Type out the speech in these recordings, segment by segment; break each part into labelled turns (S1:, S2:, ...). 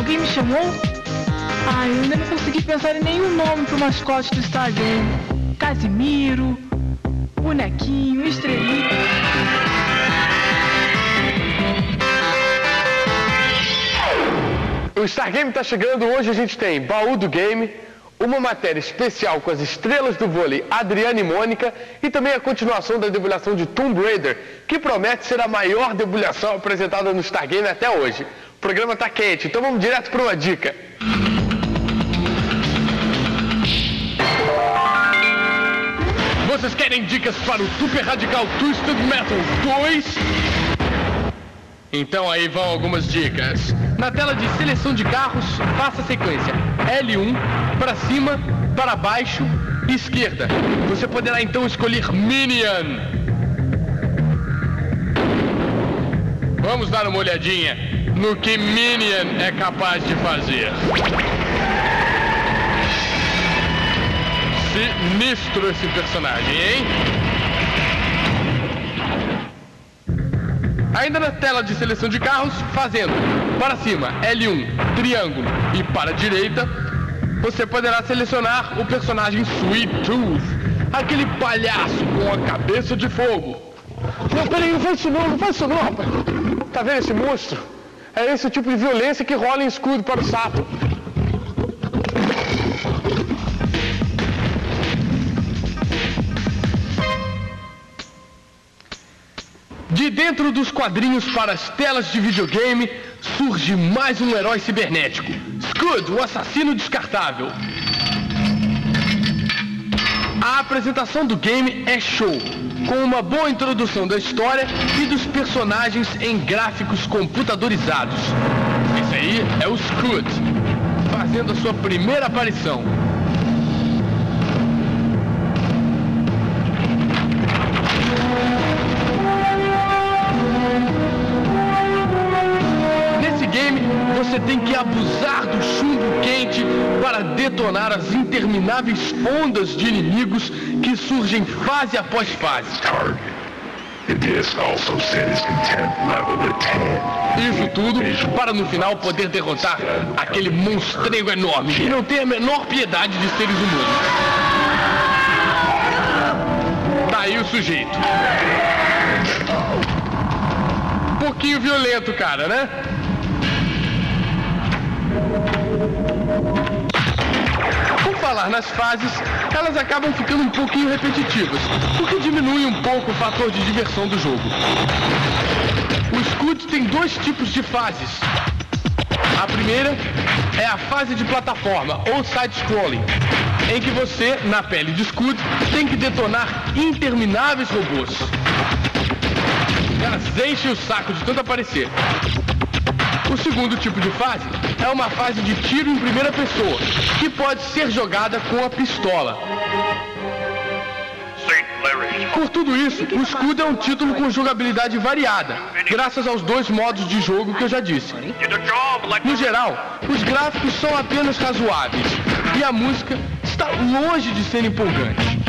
S1: Alguém me chamou? Ai, eu ainda não consegui pensar em nenhum nome pro mascote do Stargame. Casimiro, Bonequinho, Estrelita.
S2: O Stargame tá chegando. Hoje a gente tem Baú do Game, uma matéria especial com as estrelas do vôlei Adriana e Mônica e também a continuação da debulhação de Tomb Raider, que promete ser a maior debulhação apresentada no Stargame até hoje. O programa tá quente, então vamos direto para uma dica. Vocês querem dicas para o Super Radical Twisted Metal 2? Então aí vão algumas dicas. Na tela de seleção de carros, faça a sequência L1, para cima, para baixo, esquerda. Você poderá então escolher Minion. Vamos dar uma olhadinha no que Minion é capaz de fazer. Sinistro esse personagem, hein? Ainda na tela de seleção de carros, fazendo para cima L1, triângulo e para a direita, você poderá selecionar o personagem Sweet Tooth, aquele palhaço com a cabeça de fogo. Não, peraí, não faz isso não, rapaz. Tá vendo esse monstro? É esse o tipo de violência que rola em escudo para o sapo. De dentro dos quadrinhos para as telas de videogame, surge mais um herói cibernético. Scud, o assassino descartável. A apresentação do game é show, com uma boa introdução da história e dos personagens em gráficos computadorizados. Esse aí é o Scud, fazendo a sua primeira aparição. Você tem que abusar do chumbo quente para detonar as intermináveis ondas de inimigos que surgem fase após fase. Isso tudo para no final poder derrotar aquele monstrengo enorme que não tem a menor piedade de seres humanos. Tá aí o sujeito. Um pouquinho violento, cara, né? Por falar nas fases, elas acabam ficando um pouquinho repetitivas, o que diminui um pouco o fator de diversão do jogo. O Scud tem dois tipos de fases. A primeira é a fase de plataforma, ou side-scrolling, em que você, na pele de Scud, tem que detonar intermináveis robôs. Elas enchem o saco de tanto aparecer. O segundo tipo de fase é uma fase de tiro em primeira pessoa, que pode ser jogada com a pistola. Por tudo isso, o Scud é um título com jogabilidade variada, graças aos dois modos de jogo que eu já disse. No geral, os gráficos são apenas razoáveis, e a música está longe de ser empolgante.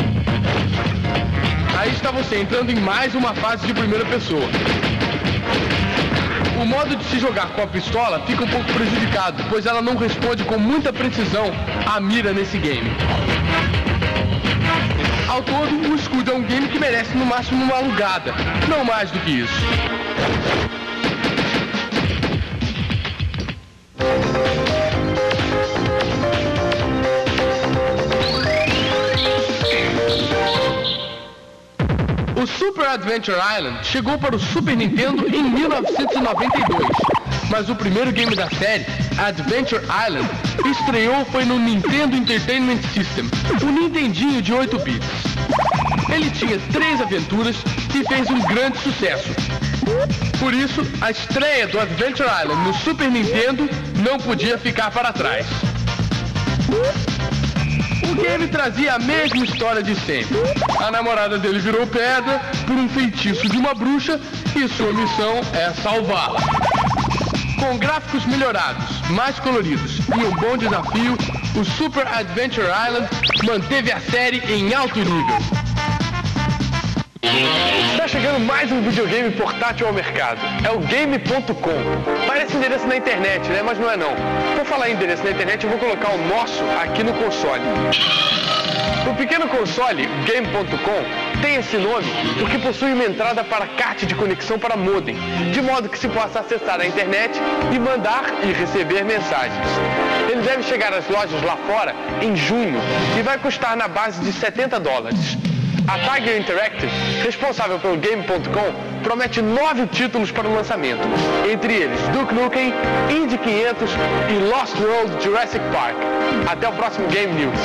S2: Aí está você entrando em mais uma fase de primeira pessoa. O modo de se jogar com a pistola fica um pouco prejudicado, pois ela não responde com muita precisão à mira nesse game. Ao todo, o Scud é um game que merece no máximo uma alugada, não mais do que isso. O Super Adventure Island chegou para o Super Nintendo em 1992, mas o primeiro game da série, Adventure Island, estreou foi no Nintendo Entertainment System, o Nintendinho de 8 bits. Ele tinha 3 aventuras e fez um grande sucesso. Por isso, a estreia do Adventure Island no Super Nintendo não podia ficar para trás. O game trazia a mesma história de sempre. A namorada dele virou pedra por um feitiço de uma bruxa e sua missão é salvá-la. Com gráficos melhorados, mais coloridos e um bom desafio, o Super Adventure Island manteve a série em alto nível. Está chegando mais um videogame portátil ao mercado. É o Game.com. Parece endereço na internet, né? Mas não é não. Por falar em endereço na internet, eu vou colocar o nosso aqui no console. O pequeno console, Game.com, tem esse nome porque possui uma entrada para kart de conexão para modem, de modo que se possa acessar a internet e mandar e receber mensagens. Ele deve chegar às lojas lá fora em junho e vai custar na base de $70. A Tiger Interactive, responsável pelo Game.com, promete 9 títulos para o lançamento, entre eles Duke Nukem, Indy 500 e Lost World Jurassic Park. Até o próximo Game News.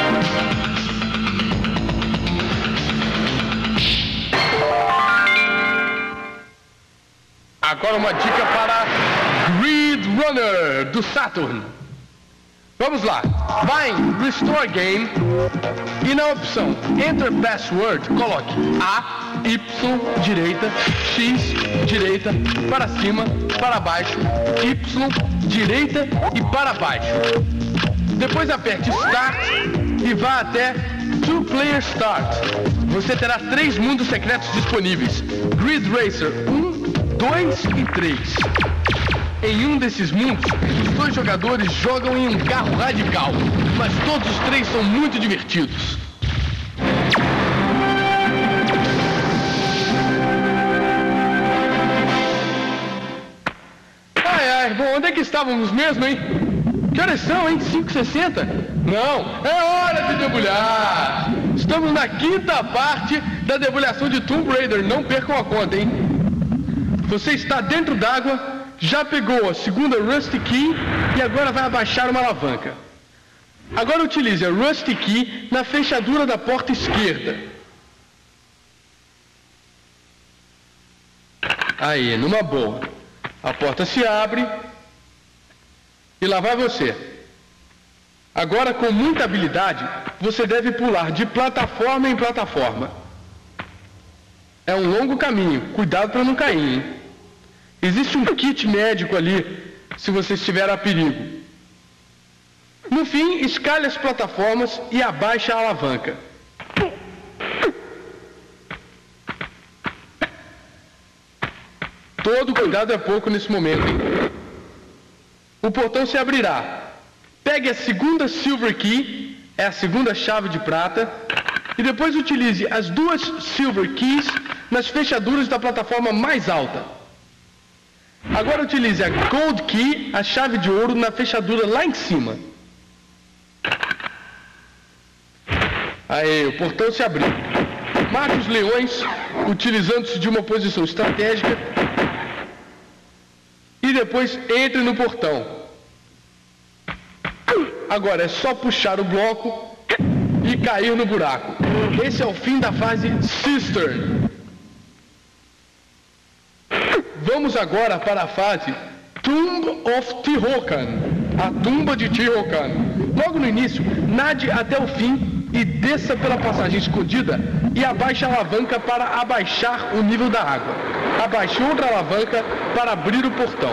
S2: Agora uma dica para Grid Runner do Saturn. Vamos lá. Vai em Restore Game e na opção Enter Password coloque A, Y, direita, X, direita, para cima, para baixo, Y, direita e para baixo. Depois aperte Start e vá até Two Player Start. Você terá 3 mundos secretos disponíveis: Grid Racer 1, 2 e 3. Em um desses mundos, os 2 jogadores jogam em um carro radical, mas todos os 3 são muito divertidos. Bom, onde é que estávamos mesmo, hein? Que horas são, hein? 5h60? Não, é hora de debulhar! Estamos na 5ª parte da debulhação de Tomb Raider, não percam a conta, hein? Você está dentro d'água, já pegou a segunda Rusty Key e agora vai abaixar uma alavanca. Agora utilize a Rusty Key na fechadura da porta esquerda. Aí, numa boa. A porta se abre e lá vai você. Agora, com muita habilidade, você deve pular de plataforma em plataforma. É um longo caminho, cuidado para não cair, hein? Existe um kit médico ali, se você estiver a perigo. No fim, escale as plataformas e abaixe a alavanca. Todo cuidado é pouco nesse momento, hein? O portão se abrirá. Pegue a segunda Silver Key, é a segunda chave de prata, e depois utilize as 2 Silver Keys nas fechaduras da plataforma mais alta. Agora utilize a Gold Key, a chave de ouro, na fechadura lá em cima. Aí, o portão se abriu. Mate os leões, utilizando-se de uma posição estratégica, e depois entre no portão. Agora é só puxar o bloco e cair no buraco. Esse é o fim da fase Cistern. Vamos agora para a fase Tomb of Tihocan, a tumba de Tihocan. Logo no início, nade até o fim e desça pela passagem escondida e abaixe a alavanca para abaixar o nível da água. Abaixe outra alavanca para abrir o portão.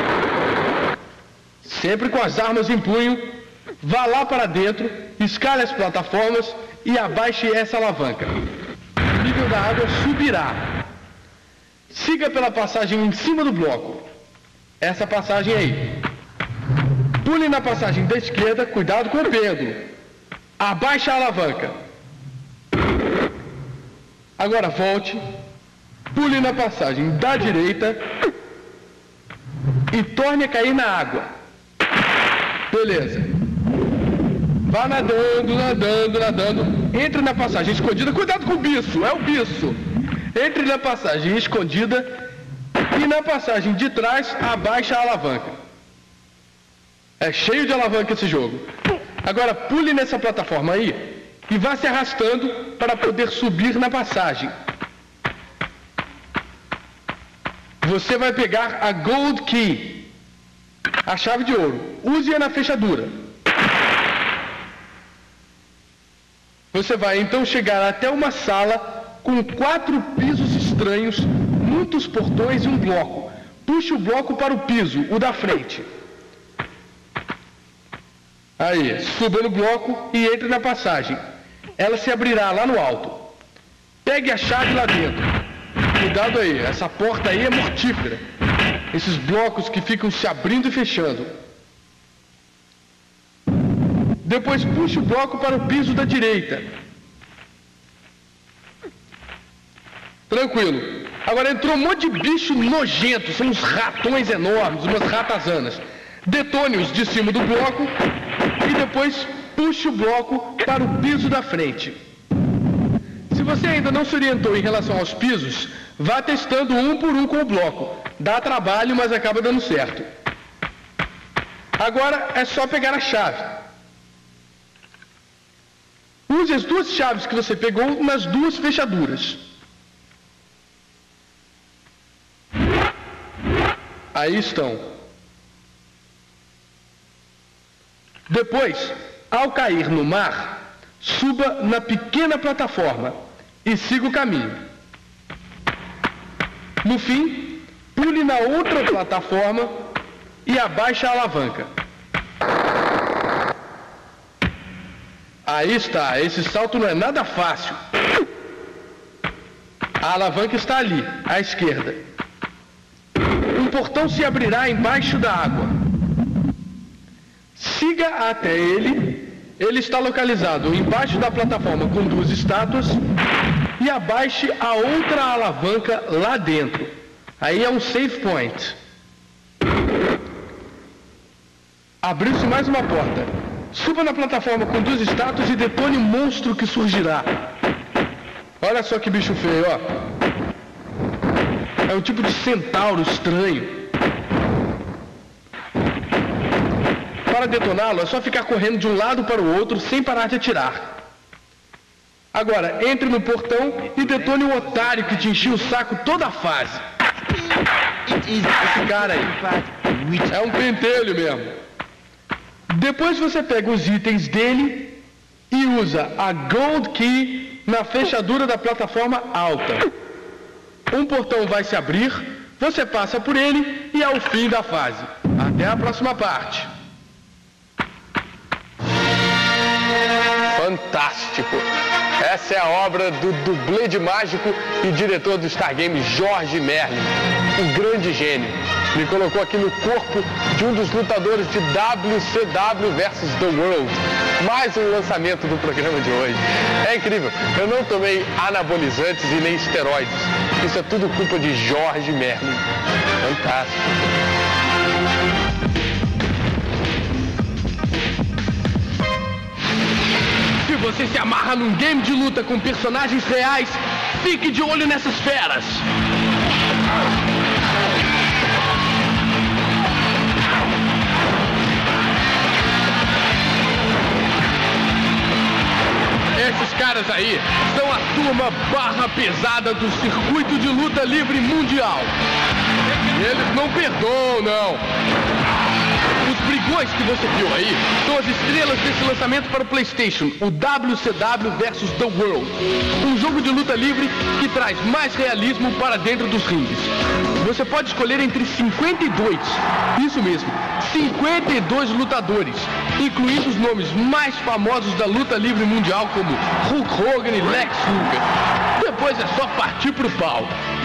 S2: Sempre com as armas em punho, vá lá para dentro, escale as plataformas e abaixe essa alavanca. O nível da água subirá. Siga pela passagem em cima do bloco. Essa passagem aí. Pule na passagem da esquerda, cuidado com o pêndulo. Abaixe a alavanca. Agora volte. Pule na passagem da direita e torne a cair na água. Beleza. Vá nadando, nadando, nadando. Entre na passagem escondida. Cuidado com o bicho, é o bicho. Entre na passagem escondida e na passagem de trás abaixa a alavanca. É cheio de alavanca esse jogo. Agora pule nessa plataforma aí e vá se arrastando para poder subir na passagem. Você vai pegar a Gold Key, a chave de ouro. Use-a na fechadura. Você vai então chegar até uma sala com 4 pisos estranhos, muitos portões e um bloco. Puxe o bloco para o piso, o da frente. Aí, suba no bloco e entre na passagem. Ela se abrirá lá no alto. Pegue a chave lá dentro. Cuidado aí, essa porta aí é mortífera. Esses blocos que ficam se abrindo e fechando. Depois puxe o bloco para o piso da direita. Tranquilo. Agora entrou um monte de bicho nojento. São uns ratões enormes, umas ratazanas. Detone-os de cima do bloco e depois puxe o bloco para o piso da frente. Se você ainda não se orientou em relação aos pisos, vá testando um por um com o bloco. Dá trabalho, mas acaba dando certo. Agora é só pegar a chave. Use as duas chaves que você pegou nas duas fechaduras. Aí estão. Depois, ao cair no mar, suba na pequena plataforma e siga o caminho. No fim, pule na outra plataforma e abaixe a alavanca. Aí está, esse salto não é nada fácil. A alavanca está ali, à esquerda. Um portão se abrirá embaixo da água. Siga até ele. Ele está localizado embaixo da plataforma com duas estátuas. E abaixe a outra alavanca lá dentro. Aí é um save point. Abriu-se mais uma porta. Suba na plataforma com duas estátuas e detone o monstro que surgirá. Olha só que bicho feio, ó. É um tipo de centauro estranho. Para detoná-lo, é só ficar correndo de um lado para o outro sem parar de atirar. Agora, entre no portão e detone o otário que te encheu o saco toda a fase. Esse cara aí é um pentelho mesmo. Depois você pega os itens dele e usa a Gold Key na fechadura da plataforma alta. Um portão vai se abrir, você passa por ele e é o fim da fase. Até a próxima parte. Fantástico! Essa é a obra do dublê mágico e diretor do Star Game, George Merlin, um grande gênio. Ele colocou aqui no corpo de um dos lutadores de WCW vs The World. Mais um lançamento do programa de hoje. É incrível, eu não tomei anabolizantes e nem esteroides. Isso é tudo culpa de George Merlin. Fantástico. Se você se amarra num game de luta com personagens reais, fique de olho nessas feras. Esses caras aí são a turma barra pesada do circuito de luta livre mundial. E eles não perdoam, não. Os brigões que você viu aí são as estrelas desse lançamento para o PlayStation, o WCW vs The World. Um jogo de luta livre que traz mais realismo para dentro dos ringues. Você pode escolher entre 52, isso mesmo, 52 lutadores, incluindo os nomes mais famosos da luta livre mundial como Hulk Hogan e Lex Luger. Depois é só partir pro pau.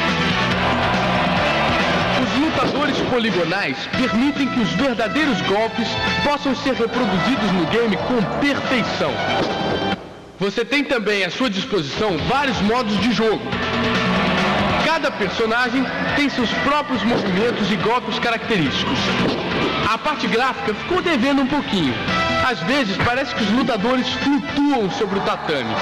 S2: Os lutadores poligonais permitem que os verdadeiros golpes possam ser reproduzidos no game com perfeição. Você tem também à sua disposição vários modos de jogo. Cada personagem tem seus próprios movimentos e golpes característicos. A parte gráfica ficou devendo um pouquinho. Às vezes parece que os lutadores flutuam sobre o tatame.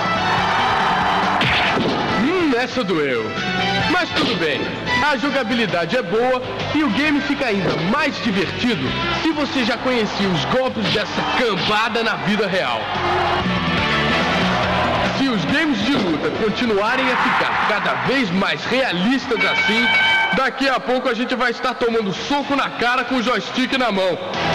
S2: Essa doeu. Mas tudo bem, a jogabilidade é boa e o game fica ainda mais divertido se você já conhecia os golpes dessa cambada na vida real. Se os games de luta continuarem a ficar cada vez mais realistas assim, daqui a pouco a gente vai estar tomando soco na cara com o joystick na mão.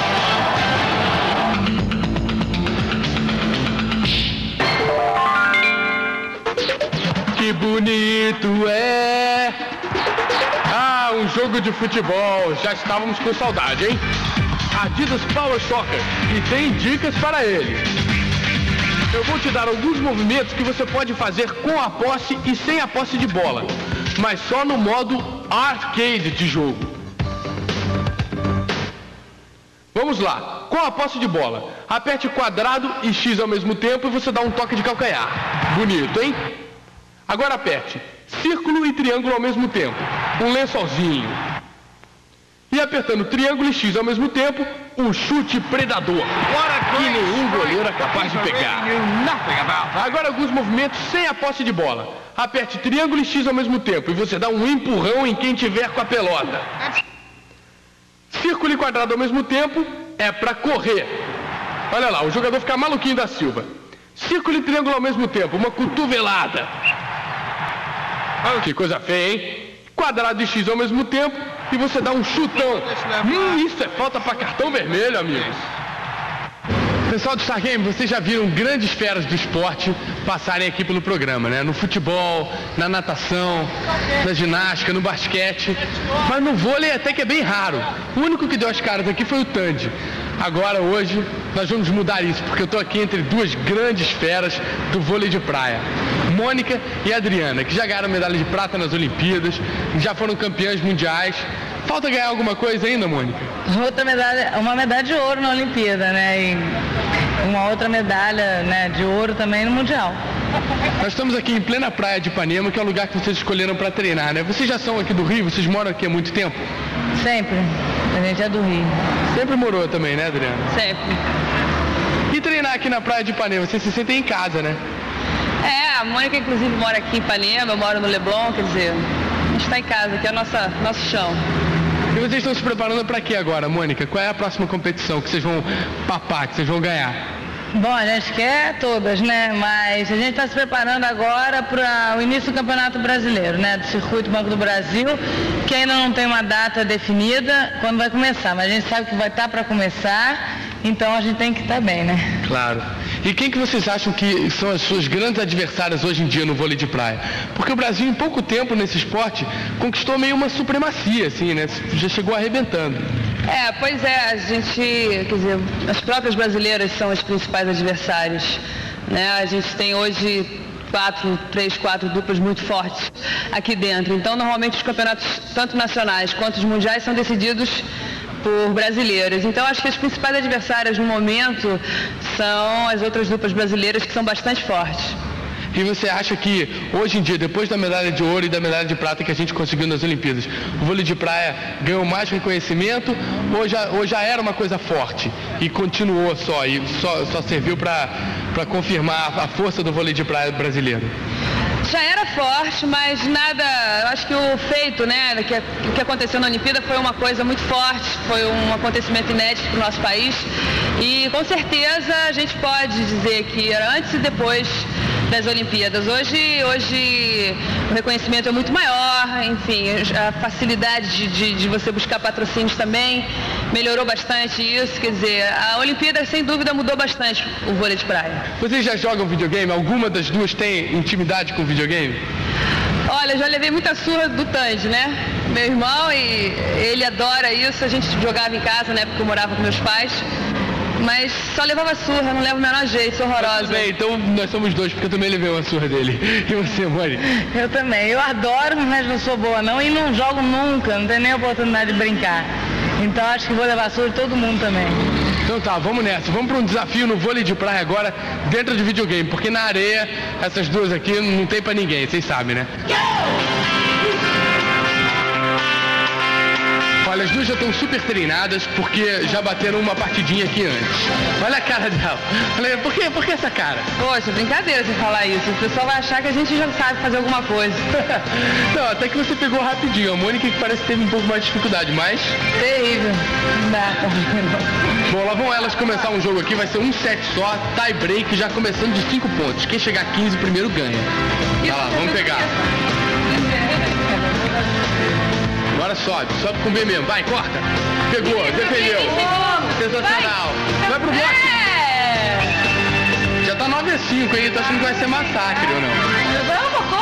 S2: Que bonito é! Ah, um jogo de futebol. Já estávamos com saudade, hein? Adidas Power Soccer. E tem dicas para ele. Eu vou te dar alguns movimentos que você pode fazer com a posse e sem a posse de bola, mas só no modo arcade de jogo. Vamos lá, com a posse de bola, aperte quadrado e X ao mesmo tempo e você dá um toque de calcanhar. Bonito, hein? Agora aperte círculo e triângulo ao mesmo tempo, um lençolzinho. E apertando triângulo e X ao mesmo tempo, um chute predador, que nenhum goleiro é capaz de pegar. Agora alguns movimentos sem a posse de bola. Aperte triângulo e X ao mesmo tempo e você dá um empurrão em quem tiver com a pelota. Círculo e quadrado ao mesmo tempo é para correr. Olha lá, o jogador fica maluquinho da Silva. Círculo e triângulo ao mesmo tempo, uma cotovelada. Que coisa feia, hein? Quadrado e X ao mesmo tempo e você dá um chutão. Isso é falta para cartão vermelho, amigos. Pessoal do Star Game, vocês já viram grandes feras do esporte passarem aqui pelo programa, né? No futebol, na natação, na ginástica, no basquete. Mas no vôlei até que é bem raro. O único que deu as caras aqui foi o Tandy. Agora, hoje, nós vamos mudar isso, porque eu estou aqui entre duas grandes feras do vôlei de praia. Mônica e Adriana, que já ganharam medalha de prata nas Olimpíadas, já foram campeãs mundiais. Falta ganhar alguma coisa ainda, Mônica?
S3: Outra medalha, uma medalha de ouro na Olimpíada, né? E uma outra medalha, né, de ouro também no Mundial.
S2: Nós estamos aqui em plena praia de Ipanema, que é o lugar que vocês escolheram para treinar, né? Vocês já são aqui do Rio? Vocês moram aqui há muito tempo?
S3: Sempre. A gente é do Rio.
S2: Sempre morou também, né, Adriana?
S3: Sempre.
S2: E treinar aqui na praia de Ipanema, vocês se sentem em casa, né?
S3: É, a Mônica inclusive mora aqui em Ipanema, eu moro no Leblon, quer dizer, a gente está em casa, aqui é o nosso chão.
S2: E vocês estão se preparando para quê agora, Mônica? Qual é a próxima competição que vocês vão papar, que vocês vão ganhar?
S3: Bom, a gente quer todas, né? Mas a gente está se preparando agora para o início do Campeonato Brasileiro, né? Do Circuito Banco do Brasil, que ainda não tem uma data definida quando vai começar, mas a gente sabe que vai estar para começar, então a gente tem que estar bem, né?
S2: Claro. E quem que vocês acham que são as suas grandes adversárias hoje em dia no vôlei de praia? Porque o Brasil, em pouco tempo nesse esporte, conquistou meio uma supremacia, assim, né? Já chegou arrebentando.
S3: É, pois é, a gente, quer dizer, as próprias brasileiras são as principais adversárias, né? A gente tem hoje 4 duplas muito fortes aqui dentro. Então, normalmente os campeonatos, tanto nacionais quanto os mundiais, são decididos por brasileiras. Então, acho que as principais adversárias no momento são as outras duplas brasileiras, que são bastante fortes.
S2: E você acha que, hoje em dia, depois da medalha de ouro e da medalha de prata que a gente conseguiu nas Olimpíadas, o vôlei de praia ganhou mais reconhecimento ou já era uma coisa forte e continuou só, e só serviu para confirmar a força do vôlei de praia brasileiro?
S3: Já era forte, mas nada, eu acho que o feito, né, o que aconteceu na Olimpíada foi uma coisa muito forte, foi um acontecimento inédito para o nosso país e com certeza a gente pode dizer que era antes e depois das Olimpíadas. Hoje o reconhecimento é muito maior, enfim, a facilidade de você buscar patrocínios também melhorou bastante isso, quer dizer, a Olimpíada sem dúvida mudou bastante o vôlei de praia.
S2: Vocês já jogam videogame? Alguma das duas tem intimidade com videogame?
S3: Olha, eu já levei muita surra do Tandy, né? Meu irmão, e ele adora isso, a gente jogava em casa, né, porque eu morava com meus pais. Mas só levava surra, não levo o menor jeito, sou horrorosa.
S2: Tudo bem, então nós somos dois, porque eu também levei uma surra dele. E você, Mônica?
S3: Eu também, eu adoro, mas não sou boa não, e não jogo nunca, não tenho nem oportunidade de brincar. Então acho que vou levar surra de todo mundo também.
S2: Então tá, vamos nessa, vamos para um desafio no vôlei de praia agora, dentro de videogame, porque na areia, essas duas aqui não tem pra ninguém, vocês sabem, né? Olha, as duas já estão super treinadas, porque já bateram uma partidinha aqui antes. Olha a cara dela. Olha, por que essa cara?
S3: Poxa, brincadeira você falar isso. O pessoal vai achar que a gente já sabe fazer alguma coisa.
S2: Não, até que você pegou rapidinho. A Mônica que parece que teve um pouco mais de dificuldade, mas...
S3: Terrível. Não dá.
S2: Bom, lá vão elas começar um jogo aqui, vai ser um set só, tie break, já começando de 5 pontos. Quem chegar a 15 primeiro ganha. Vai lá, vamos pegar. Agora sobe com o B mesmo. Vai, corta. Pegou, defendeu. Sensacional. Vai pro bloco. Já tá 9-5 aí, tô achando que vai ser massacre ou não?
S3: Vamos,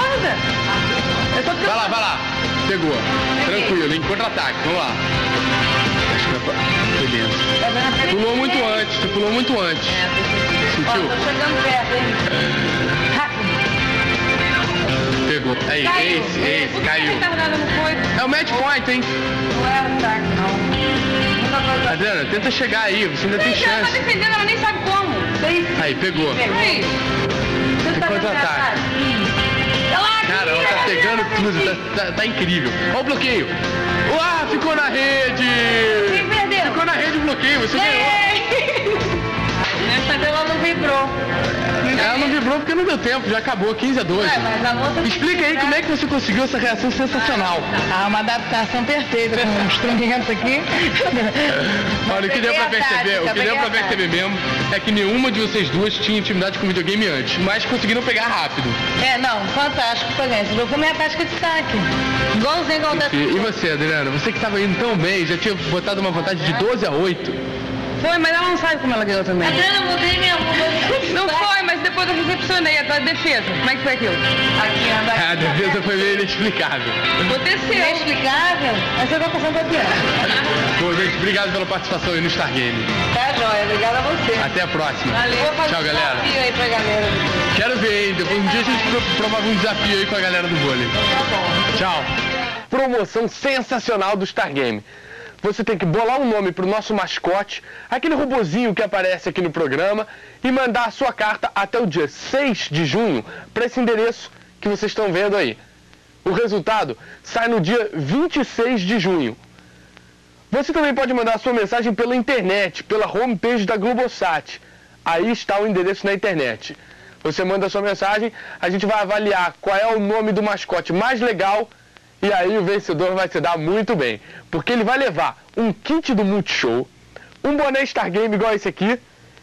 S3: acorda.
S2: Vai lá. Pegou. Tranquilo, em contra-ataque. Vamos lá. Foi dentro. Pulou muito antes, você pulou muito antes. Sentiu?
S3: Tô chegando perto, hein?
S2: Pegou. Aí, esse, caiu.
S3: Não foi.
S2: É o match point, hein?
S3: Não era um taco, não.
S2: Adriana, tenta chegar aí, você ainda tem
S3: Ela tá
S2: chance.
S3: defendendo, ela nem sabe como.
S2: Aí, pegou.
S3: Aí.
S2: Tem contra-ataque. Cara, ela tá pegando tudo, tá incrível. Olha o bloqueio. Uau, ficou na rede.
S3: Quem perdeu?
S2: Ficou na rede o bloqueio, você ganhou.
S3: Nessa ela não vibrou.
S2: Ela não vibrou porque não deu tempo, já acabou, 15-12.
S3: Mas a outra...
S2: Explica aí como é que você conseguiu essa reação sensacional.
S1: Uma adaptação perfeita com os tronquinhos aqui.
S2: Olha, o que deu pra perceber, mesmo é que nenhuma de vocês duas tinha intimidade com videogame antes, mas conseguiram pegar rápido.
S1: Não, fantástico também. Essa foi minha tática de saque. Igualzinho igual da...
S2: E você, Adriana, você que estava indo tão bem, já tinha botado uma vantagem de 12-8.
S3: Foi, mas ela não sabe como ela ganhou também.
S1: Adriana, eu mudei minha
S3: Não foi, mas depois eu recepcionei a tua defesa. Como é que foi aquilo?
S2: A defesa foi meio inexplicável.
S3: Aconteceu.
S1: Inexplicável? Mas você vai passando pra pior.
S2: Bom, gente, obrigado pela participação aí no Star Game.
S1: Tá joia, obrigada a você.
S2: Até a próxima.
S3: Valeu.
S1: Vou fazer
S2: Tchau,
S1: um
S2: galera.
S1: desafio aí pra galera.
S2: Quero ver, hein? Depois um dia a gente promove um desafio aí com a galera do vôlei.
S1: Tá bom.
S2: Tchau. Promoção sensacional do Star Game. Você tem que bolar um nome para o nosso mascote, aquele robozinho que aparece aqui no programa, e mandar a sua carta até o dia 6 de junho para esse endereço que vocês estão vendo aí. O resultado sai no dia 26 de junho. Você também pode mandar a sua mensagem pela internet, pela homepage da Globosat. Aí está o endereço na internet. Você manda a sua mensagem, a gente vai avaliar qual é o nome do mascote mais legal. E aí o vencedor vai se dar muito bem, porque ele vai levar um kit do Multishow, um boné Star Game igual esse aqui,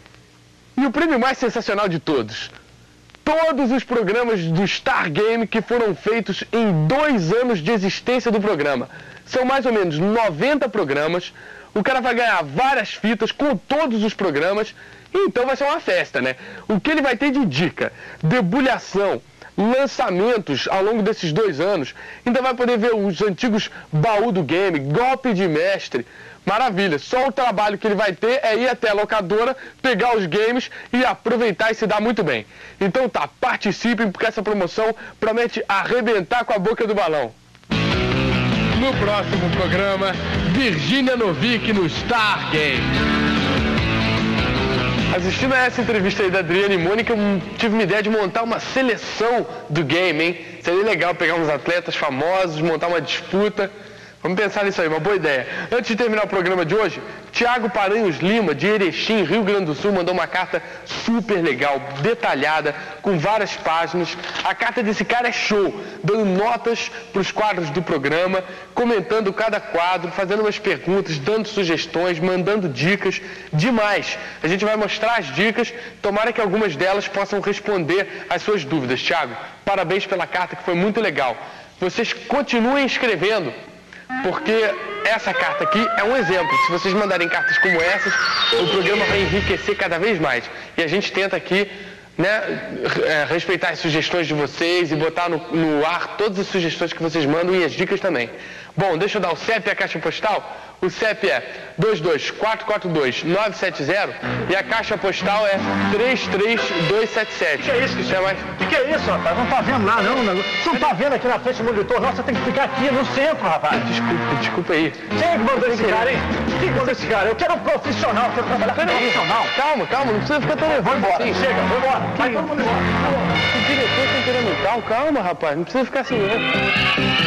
S2: e o prêmio mais sensacional de todos. Todos os programas do Star Game que foram feitos em 2 anos de existência do programa. São mais ou menos 90 programas, o cara vai ganhar várias fitas com todos os programas, e então vai ser uma festa, né? O que ele vai ter de dica, debulhação, lançamentos ao longo desses 2 anos, ainda vai poder ver os antigos baú do game, golpe de mestre, maravilha. Só o trabalho que ele vai ter é ir até a locadora, pegar os games e aproveitar e se dar muito bem. Então tá, participem porque essa promoção promete arrebentar com a boca do balão. No próximo programa, Virgínia Novick no Star Game. Assistindo a essa entrevista aí da Adriana e Mônica, eu tive uma ideia de montar uma seleção do game, hein? Seria legal pegar uns atletas famosos, montar uma disputa. Vamos pensar nisso aí, uma boa ideia. Antes de terminar o programa de hoje, Thiago Paranhos Lima, de Erechim, Rio Grande do Sul, mandou uma carta super legal, detalhada, com várias páginas. A carta desse cara é show, dando notas para os quadros do programa, comentando cada quadro, fazendo umas perguntas, dando sugestões, mandando dicas. Demais! A gente vai mostrar as dicas, tomara que algumas delas possam responder às suas dúvidas. Thiago, parabéns pela carta, que foi muito legal. Vocês continuem escrevendo, porque essa carta aqui é um exemplo. Se vocês mandarem cartas como essas, o programa vai enriquecer cada vez mais. E a gente tenta aqui, né, respeitar as sugestões de vocês e botar no ar todas as sugestões que vocês mandam e as dicas também. Bom, deixa eu dar o CEP e a caixa postal. O CEP é 22442-970 e a caixa postal é 33277.
S4: O que é isso, Cristiano? O que é isso, rapaz? Não tá vendo lá, não. Você não tá vendo aqui na frente do monitor, não. Você tem que ficar aqui no centro, rapaz.
S2: Desculpa aí.
S4: Quem é que mandou esse cara, hein? Quem mandou esse cara? Eu quero um profissional, eu quero trabalhar com um profissional.
S2: Calma, não precisa ficar tão nervoso.
S4: Vou embora,
S2: assim.
S4: chega, vou embora. Vai todo mundo embora.
S2: O diretor tá querendo calma, rapaz. Não precisa ficar assim, né?